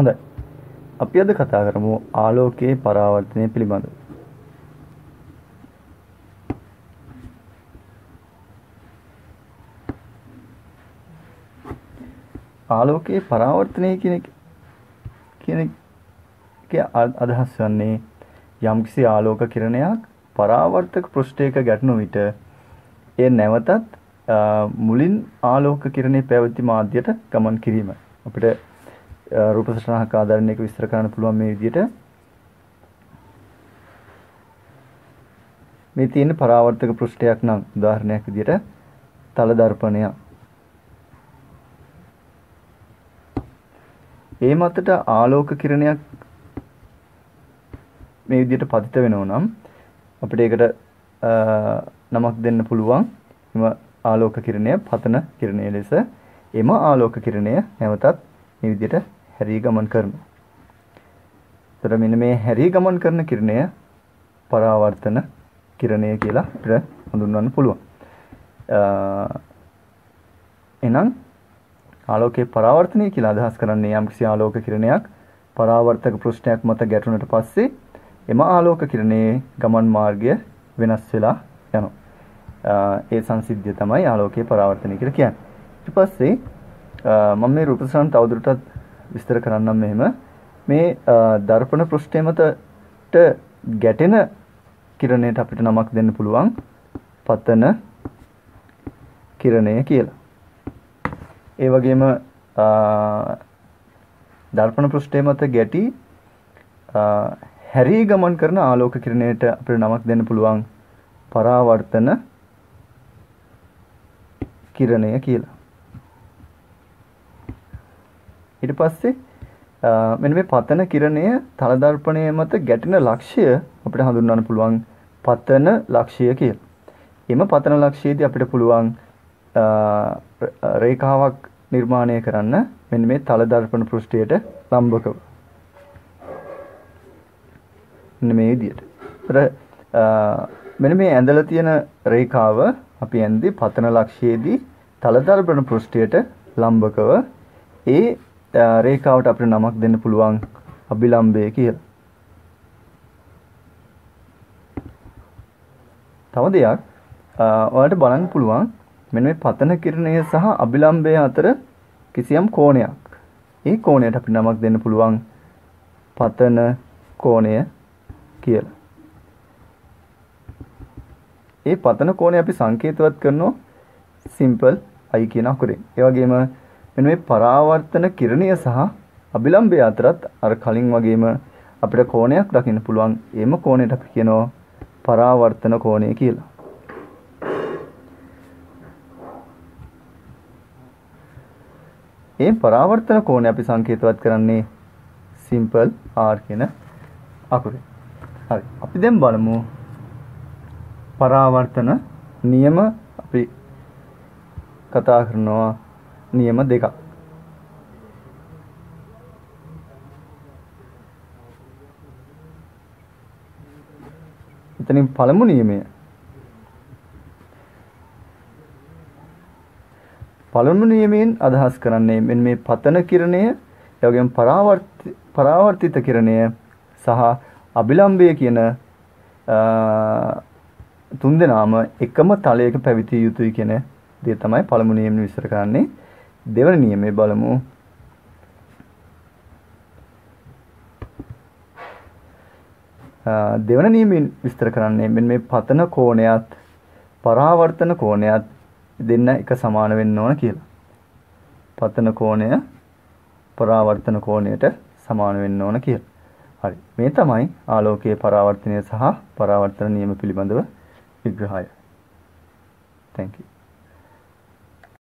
හොඳයි. අපි අද කතා කරමු ආලෝකයේ පරාවර්තනය පිළිබඳව. ආලෝකයේ පරාවර්තනය කියන අදහස් වන්නේ යම්කිසි ආලෝක කිරණයක් පරාවර්තක පෘෂ්ඨයක ගැටෙන විට ඒ නැවතත් මුලින් ආලෝක කිරණේ පැවති මාධ්‍යයට ගමන් කිරීම. අපිට රූප සටහනක ආධාරණයක විස්තර කරන්න පුළුවන් මේ විදිහට. මේ තියෙන පරාවර්තක පෘෂ්ඨයක් නම් උදාහරණයක් විදිහට තල දර්පණය. ඒ මතට ආලෝක කිරණයක් මේ විදිහට පතිත වෙනවා නම් අපිට ඒකට නමක් දෙන්න පුළුවන්. එම ආලෝක කිරණය පතන කිරණය ලෙස. එම ආලෝක කිරණය නැවතත් මේ විදිහට හැරී ගමන් කරනවා. ඒතර මෙන්න මේ හැරී ගමන් කරන කිරණය පරාවර්තන කිරණය කියලා අපිට හඳුන්වන්න පුළුවන්. එහෙනම් ආලෝකයේ පරාවර්තනය කියලා අදහස් කරන්නේ යම්කිසි ආලෝක කිරණයක් පරාවර්තක පෘෂ්ඨයක් මත ගැටුණට පස්සේ එම ආලෝක කිරණයේ ගමන් මාර්ගය වෙනස් වෙලා යනවා. ඒ සංසිද්ධිය තමයි ආලෝකයේ පරාවර්තනය කියලා කියන්නේ. ඊට පස්සේ මම මේ රූප සටහන තවදුරටත් විස්තර කරන්නම් මෙහෙම. මේ දර්පණ පෘෂ්ඨය මතට ගැටෙන කිරණයට අපිට නමක් දෙන්න පුළුවන් පතන කිරණය කියලා. ඒ වගේම දර්පණ පෘෂ්ඨය මත ගැටි හැරී ගමන් කරන ආලෝක කිරණයට අපිට නමක් දෙන්න පුළුවන් පරාවර්තන කිරණය කියලා. ඊට පස්සේ මෙන්න මේ පතන කිරණය තල දර්පණය මත ගැටෙන ලක්ෂය අපිට හඳුන්වන්න පුළුවන් පතන ලක්ෂය කියලා. එම පතන ලක්ෂයේදී අපිට පුළුවන් රේඛාවක් නිර්මාණය කරන්න මෙන්න මේ තල දර්පණ පෘෂ්ඨයට ලම්බකව. මෙන්න මේ විදිහට. මෙන්න මේ ඇඳලා තියෙන රේඛාව අපි ඇඳි පතන ලක්ෂයේදී තල දර්පණ පෘෂ්ඨයට ලම්බකව ඒ රේඛාවට අපිට නමක් දෙන්න පුළුවන් අභිලම්බය කියලා. තව දෙයක් ඔයාලට බලන්න පුළුවන් මෙන්න මේ පතන කිරණය සහ අභිලම්බය අතර කිසියම් කෝණයක්. ඒ කෝණයට අපිට නමක් දෙන්න පුළුවන් පතන කෝණය කියලා. ඒ පතන කෝණය අපි සංකේතවත් කරනවා සිම්පල් i කියන අකුරෙන්. ඒ වගේම මෙන්න මේ පරාවර්තන කිරණය සහ අභිලම්බය අතරත් අර කලින් වගේම අපිට කෝණයක් දකින්න පුළුවන්. එම කෝණයට අපි කියනවා පරාවර්තන කෝණය කියලා. මේ පරාවර්තන කෝණය අපි සංකේතවත් කරන්නේ සිම්පල් r කියන අකුරෙන්. හරි. අපි දැන් බලමු පරාවර්තන නියම අපි කතා කරනවා නියම දෙකක්. එතනින් පළමු නියමය. පළමු නියමයෙන් අදහස් කරන්නේ මෙන්න මේ පතන කිරණය, ඒ වගේම පරාවර්තිත කිරණය සහ අභිලම්බය කියන තුන්දෙනාම එකම තලයක පැවිතිය යුතුයි කියන දේ තමයි පළමු නියමයෙන් විස්තර කරන්නේ. දෙවන නියමයේ බලමු. දෙවන නියමයෙන් විස්තර කරන්නේ මෙන්න මේ පතන කෝණයත් පරාවර්තන කෝණයත් දෙන්න එක සමාන වෙන්න ඕන කියලා. පතන කෝණය පරාවර්තන කෝණයට සමාන වෙන්න ඕන කියලා. හරි. මේ තමයි ආලෝකයේ පරාවර්තනය සහ පරාවර්තන නියම පිළිබඳව විග්‍රහය. Thank you.